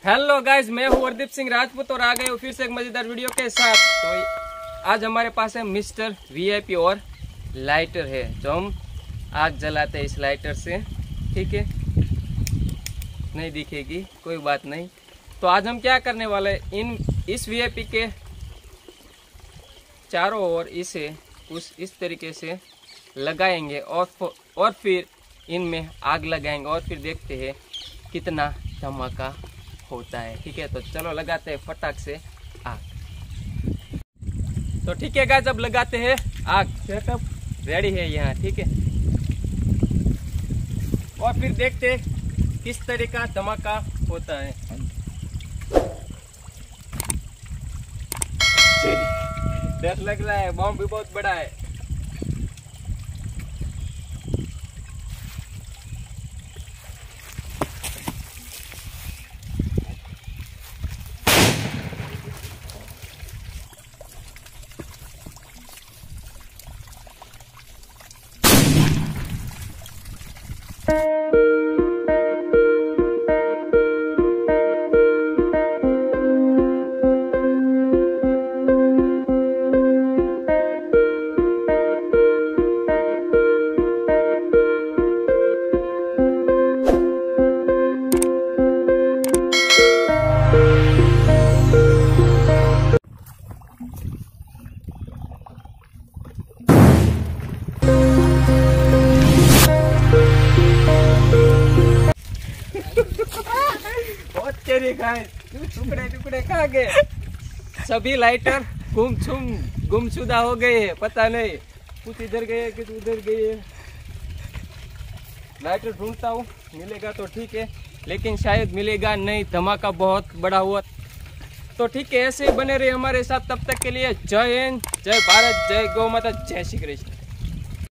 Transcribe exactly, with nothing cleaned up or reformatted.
Hello guys, मैं हूँ हरदीप सिंह राजपूत और आ गए हूँ फिर से एक मजेदार वीडियो के साथ। तो आज हमारे पास है मिस्टर वीआईपी और लाइटर है, जो हम आग जलाते हैं इस लाइटर से। ठीक है, नहीं दिखेगी, कोई बात नहीं। तो आज हम क्या करने वाले हैं, इन इस वीआईपी के चारों ओर इसे उस इस तरीके से लगाएंगे और और फिर इनमें आग लगाएंगे और फिर देखते हैं कितना धमाका होता है। ठीक है, तो चलो लगाते हैं फटाक से आग। तो ठीक है गाइस, अब लगाते हैं आग। सेटअप रेडी है यहाँ। ठीक है, और फिर देखते हैं किस तरह का धमाका होता है। डर लग रहा है, बम भी बहुत बड़ा है। बहुत तेरी खाए, टुकड़े टुकड़े खा गए। सभी लाइटर गुमसुम गुमशुदा हो गए हैं, पता नहीं कुछ इधर गए कुछ उधर गए। लाइटर ढूंढता हूँ, मिलेगा तो ठीक है, लेकिन शायद मिलेगा नहीं। धमाका बहुत बड़ा हुआ। तो ठीक है, ऐसे ही बने रहे हमारे साथ। तब तक के लिए जय हिंद, जय भारत, जय गौ माता, जय श्री कृष्ण।